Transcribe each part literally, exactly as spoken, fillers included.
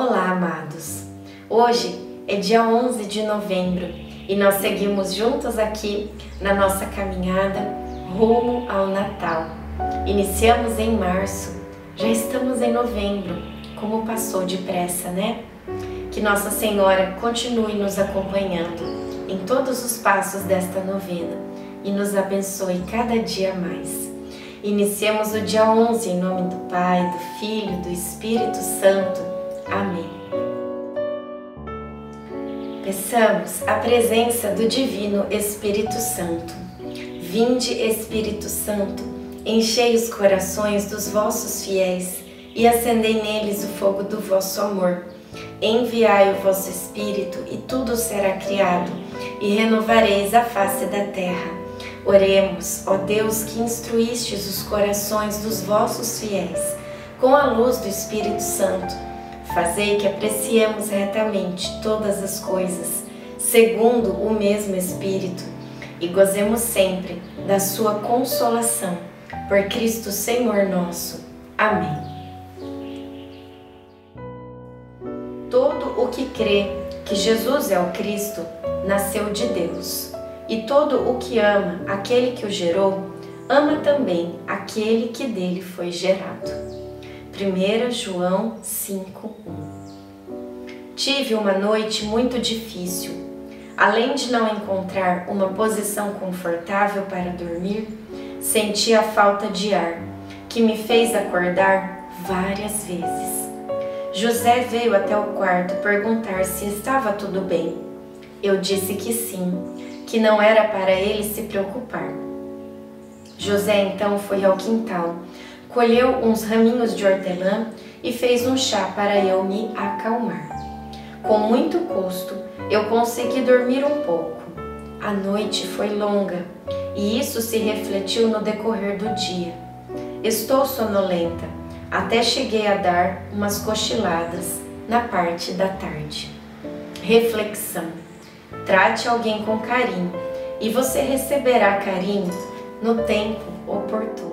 Olá, amados! Hoje é dia onze de novembro e nós seguimos juntos aqui na nossa caminhada rumo ao Natal. Iniciamos em março, já estamos em novembro. Como passou depressa, né? Que Nossa Senhora continue nos acompanhando em todos os passos desta novena e nos abençoe cada dia mais. Iniciemos o dia onze em nome do Pai, do Filho e do Espírito Santo. Amém. Peçamos a presença do Divino Espírito Santo. Vinde, Espírito Santo, enchei os corações dos vossos fiéis e acendei neles o fogo do vosso amor. Enviai o vosso Espírito e tudo será criado, e renovareis a face da terra. Oremos, ó Deus, que instruístes os corações dos vossos fiéis com a luz do Espírito Santo. Fazei que apreciemos retamente todas as coisas, segundo o mesmo Espírito, e gozemos sempre da sua consolação. Por Cristo Senhor nosso. Amém. Todo o que crê que Jesus é o Cristo, nasceu de Deus. E todo o que ama aquele que o gerou, ama também aquele que dele foi gerado. primeiro João cinco, um. Tive uma noite muito difícil. Além de não encontrar uma posição confortável para dormir, senti a falta de ar, que me fez acordar várias vezes. José veio até o quarto perguntar se estava tudo bem. Eu disse que sim, que não era para ele se preocupar. José então foi ao quintal, colheu uns raminhos de hortelã e fez um chá para eu me acalmar. Com muito custo, eu consegui dormir um pouco. A noite foi longa e isso se refletiu no decorrer do dia. Estou sonolenta, até cheguei a dar umas cochiladas na parte da tarde. Reflexão: trate alguém com carinho e você receberá carinho no tempo oportuno.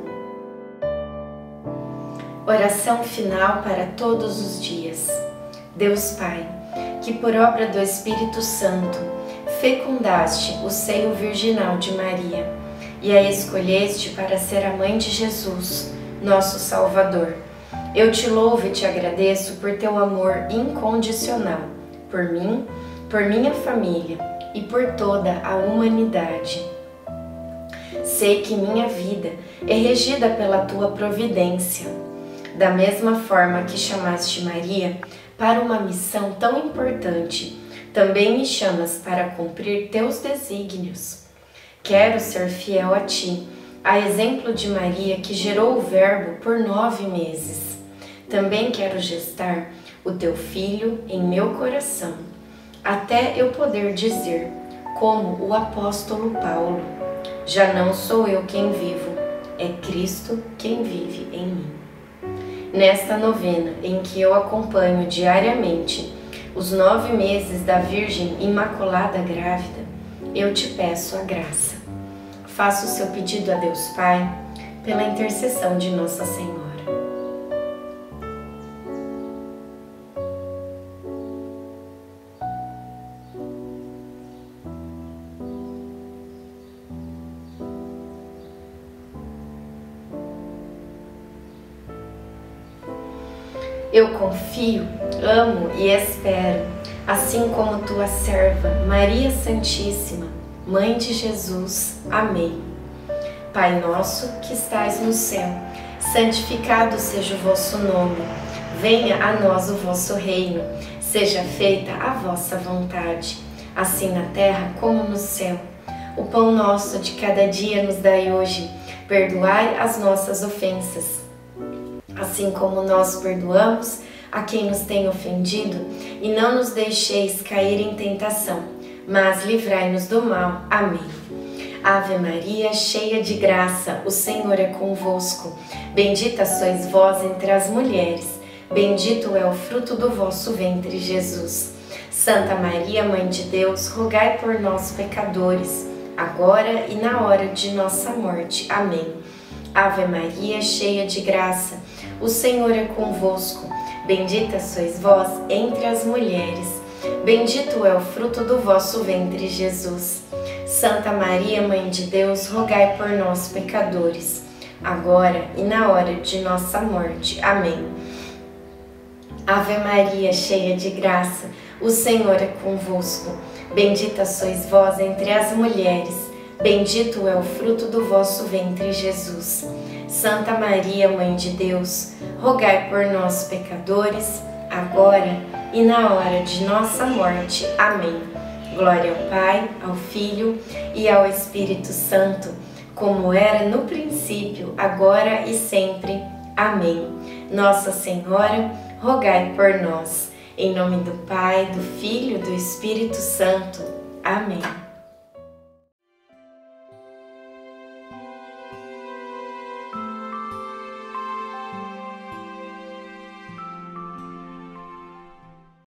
Oração final para todos os dias. Deus Pai, que por obra do Espírito Santo fecundaste o seio virginal de Maria e a escolheste para ser a mãe de Jesus, nosso Salvador, eu te louvo e te agradeço por teu amor incondicional, por mim, por minha família e por toda a humanidade. Sei que minha vida é regida pela tua providência. Da mesma forma que chamaste Maria para uma missão tão importante, também me chamas para cumprir teus desígnios. Quero ser fiel a ti, a exemplo de Maria que gerou o Verbo por nove meses. Também quero gestar o teu Filho em meu coração, até eu poder dizer, como o apóstolo Paulo: já não sou eu quem vivo, é Cristo quem vive em mim. Nesta novena, em que eu acompanho diariamente os nove meses da Virgem Imaculada Grávida, eu te peço a graça. Faça o seu pedido a Deus Pai, pela intercessão de Nossa Senhora. Eu confio, amo e espero, assim como tua serva, Maria Santíssima, Mãe de Jesus. Amém. Pai nosso que estais no céu, santificado seja o vosso nome. Venha a nós o vosso reino. Seja feita a vossa vontade, assim na terra como no céu. O pão nosso de cada dia nos dai hoje. Perdoai as nossas ofensas, assim como nós perdoamos a quem nos tem ofendido, e não nos deixeis cair em tentação, mas livrai-nos do mal. Amém. Ave Maria, cheia de graça, o Senhor é convosco. Bendita sois vós entre as mulheres, bendito é o fruto do vosso ventre, Jesus. Santa Maria, Mãe de Deus, rogai por nós, pecadores, agora e na hora de nossa morte. Amém. Ave Maria, cheia de graça, o Senhor é convosco. Bendita sois vós entre as mulheres, bendito é o fruto do vosso ventre, Jesus. Santa Maria, Mãe de Deus, rogai por nós, pecadores, agora e na hora de nossa morte. Amém. Ave Maria, cheia de graça, o Senhor é convosco. Bendita sois vós entre as mulheres, bendito é o fruto do vosso ventre, Jesus. Santa Maria, Mãe de Deus, rogai por nós, pecadores, agora e na hora de nossa morte. Amém. Glória ao Pai, ao Filho e ao Espírito Santo, como era no princípio, agora e sempre. Amém. Nossa Senhora, rogai por nós. Em nome do Pai, do Filho e do Espírito Santo. Amém.